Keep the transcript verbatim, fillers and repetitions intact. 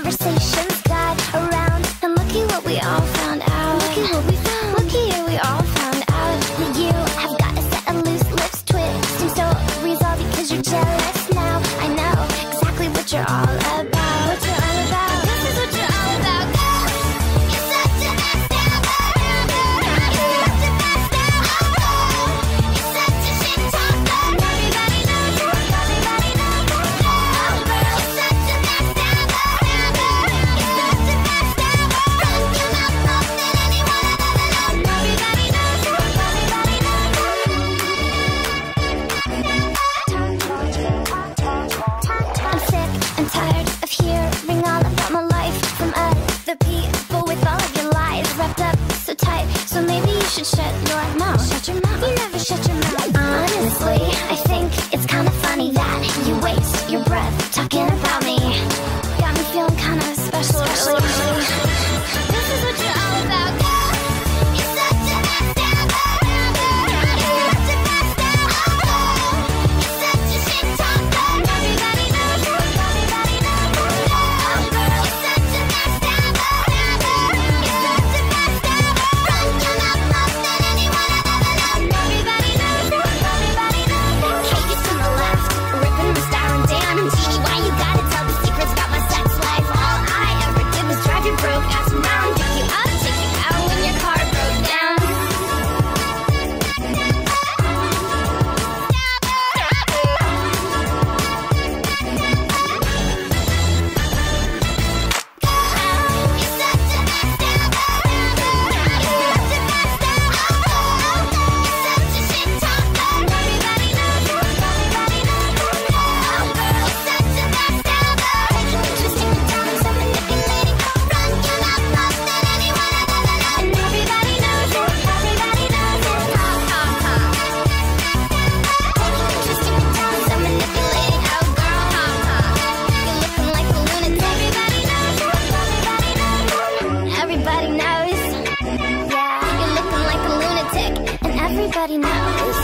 conversations got around, and looky what we all found out. Looky what we found. Looky here, we all found out that you have got a set of loose lips twisting so resolved because you're jealous now. I know exactly what you're all about. What you're all about. This is what you're all about. You're such a backstabber. You're such a backstabber. You're such a shit talker. Everybody knows it. Everybody knows it. You're such a backstabber. You're such a backstabber. Run your mouth more than anyone I've ever known. Everybody knows it. Everybody knows it. I'm sick and tired of hearing all about my life from other people with all of your lies wrapped up so tight. So maybe you should shut your mouth. Shut your mouth. You never shut your mouth. Honestly, I think it's kind of funny that you waste your breath talking about me. Got me feeling kind of special, really. This is what you're all about. You're such a backstabber. You're such a backstabber. You're such a shit talker. Everybody knows it. Everybody knows it. You're such a backstabber. You're such a backstabber. Run your mouth more than anyone I've ever known. Everybody knows it. Everybody knows it. Katie's to the left, ripping my star and damn. And Jeannie, why you gotta tell the secrets about my sex life? All I ever did was drive you broke ass around, pick you up, take you out when your car broke down. You're such a backstabber. You're such a backstabber. You're such a shit talker. Everybody knows it. Everybody knows it. You're such a backstabber. Twisting me down, so manipulating. Run your mouth more than anyone I've ever known. And everybody knows it. Everybody knows it. Ha ha ha. Twisting me down, so manipulating. Oh girl, ha ha. You're looking like a lunatic. Everybody knows it. Everybody knows it. Everybody knows. Yeah, you're looking like a lunatic, and everybody knows.